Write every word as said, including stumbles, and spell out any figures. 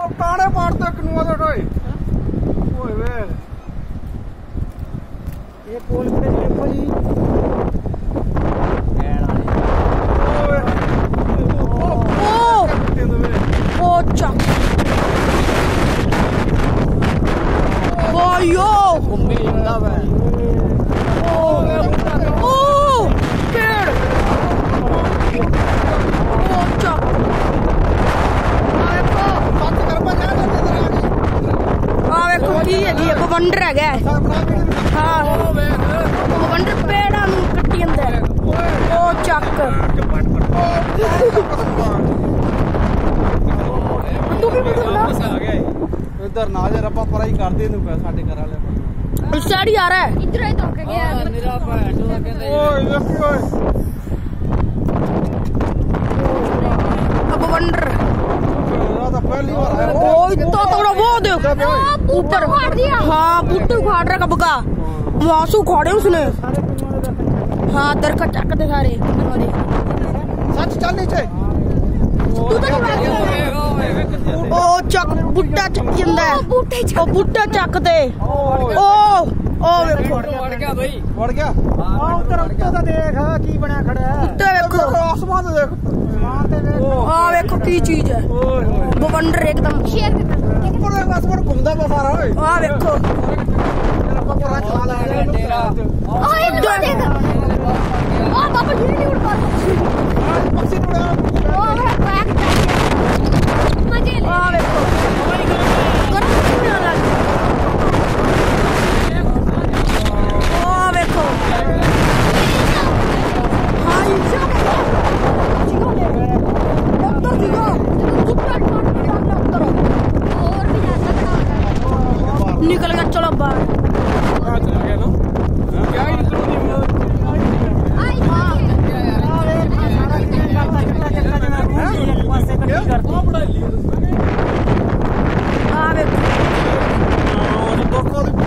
काने पाड़ते कनुआ दे ओए ओए वे ये पोल पे देखो जी ओ चक ओ यो घूमी ਜਾਂਦਾ ਵਾ ओ ओ पेड़ ओ चक आ देखो की है जी बवंडर है हाँ बवंडर पेड़ा नूं कट्टी अंदर ओ चक इधर ना जे रब्बा पराई कर दे नु साडे घर वाले इस साइड ही आ रहा है इधर ही तो गया मेरा भैन जो कहंदे ओए देखी ओए अब वंडर तो पहली बार आया ओ इतना तगड़ा वो देख ऊपर उखाड़ दिया हाँ बूटे उखाड़ रहा कब का वहां से उखाड़े उसने हाँ दरखत चकते सारे सच चल नीचे ओ चक बूटा चक्की अंदर बूटे ओ बूटा चकते ओ ओ देखो बढ़ गया भाई बढ़ गया हां उधर उत्ते दा देख की बनया खड़ा है उत्ते देखो आसमान तो देख आसमान ते देख आ देखो की चीज है बवंडर एकदम शेर के ऊपर देख आसमान घूमदा बा सारा ओए आ देखो रब्बा परा चला ले तेरा ओ इधर देख ओ बाबा गिर नहीं उड़ पा पक्षी उड़ा ओ है बैक मजे ले आ देखो गर्म नहीं आ रहा आ देखो हाँ इच्छा डॉक्टर जी को ऊपर डॉक्टर और भी ज्यादा बड़ा निकल गया चलो बाहर चला गया ना क्या ही निकलो नहीं आई आ देखो और तो